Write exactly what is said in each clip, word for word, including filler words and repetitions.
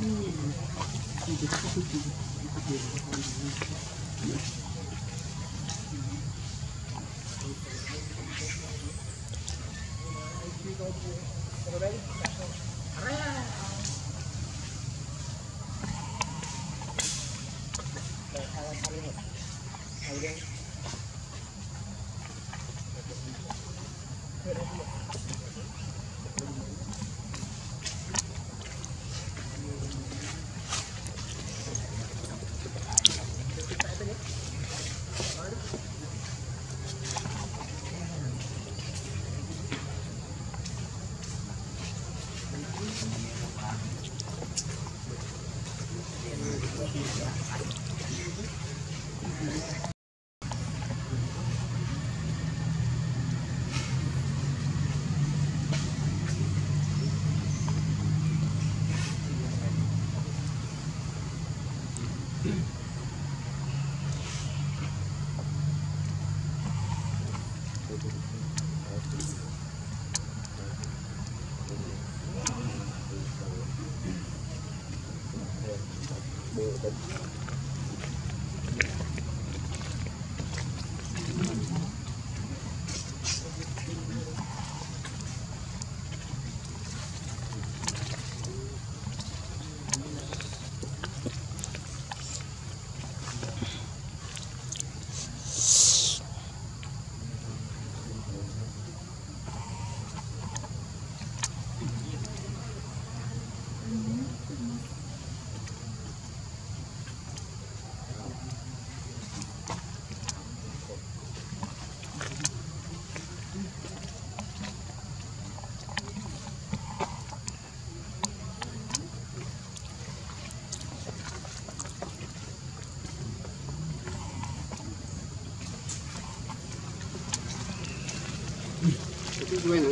Bueno.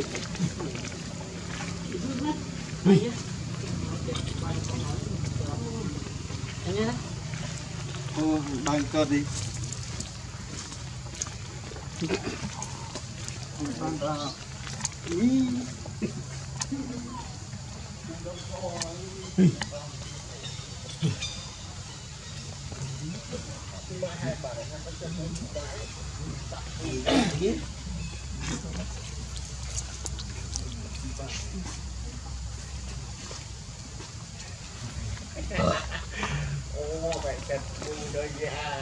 Ô, bàn cờ đi. Bàn cờ. Ý. Ô, vậy thật vui đôi da.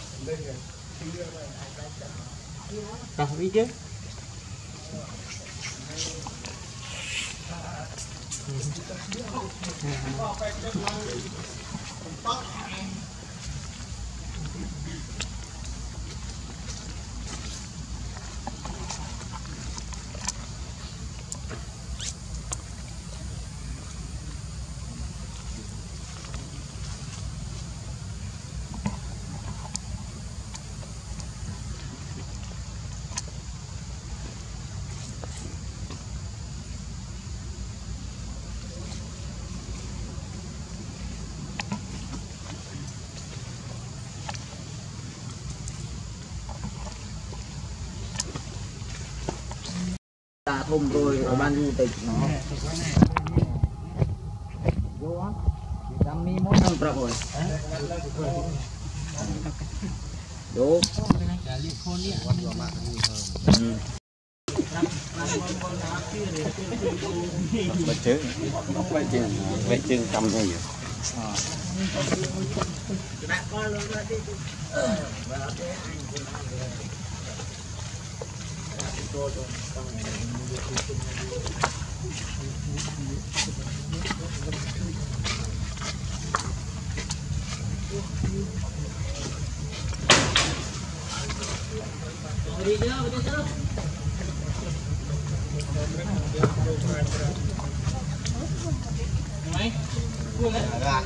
Đâu đi chứ. Ta thùng rồi ở ban du tịch nó vô á năm mươi mốt năm trọc rồi vô Bạch chứ Bạch chứ Bạch chứ cầm này đi chưa đi chưa mấy cuốn đấy ra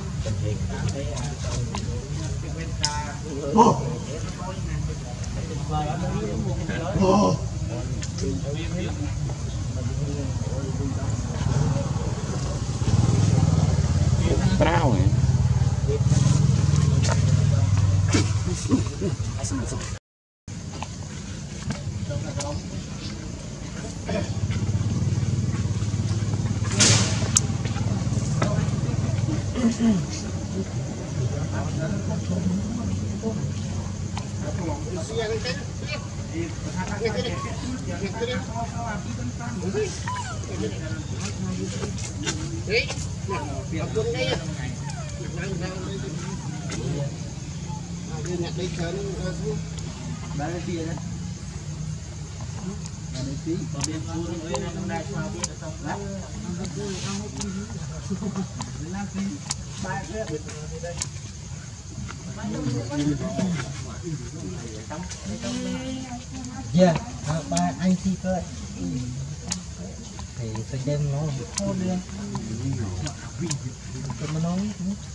Bravo này. Dạ, ba anh chị cơ thì phải đem nó khô lên cho nó nóng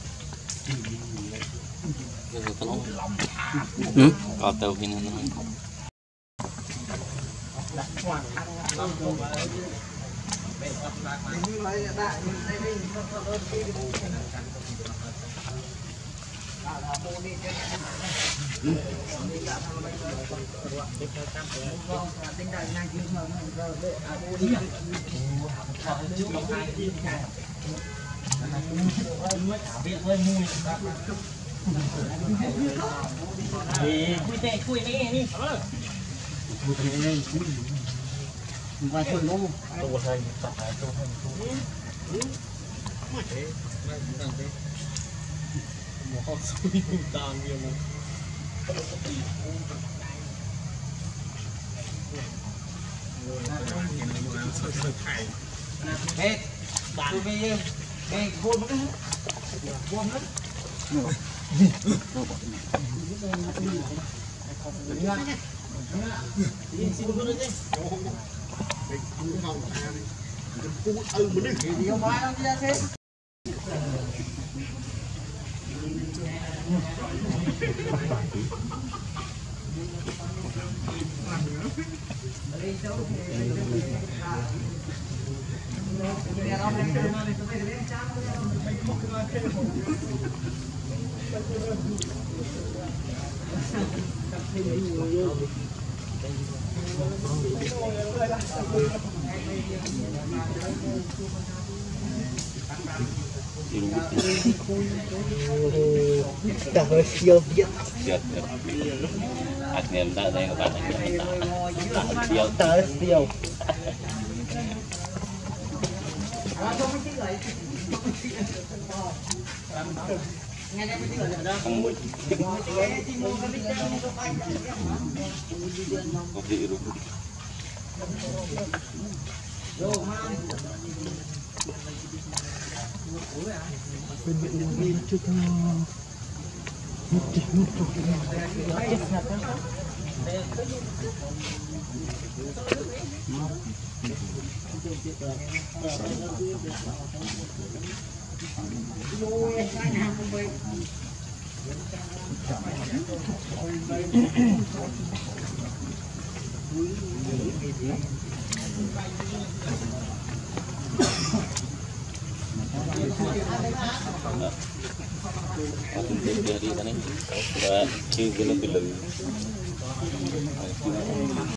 ừ có tàu khi nó cùi tệ cùi này đi cùi tệ này qua chơi nó tôi hay tập tôi hay một con suy tàn nhiều lắm hết bạn về về gồm cái gồm lắm Trời ơi, vô giật anh em đã đây các bạn anh em đã tiêu tới tiêu không muốn có gì luôn bên bên bên chưa có một chút một chút chết ngạt đó Aku jadi tadi, chưa cái nó bị lử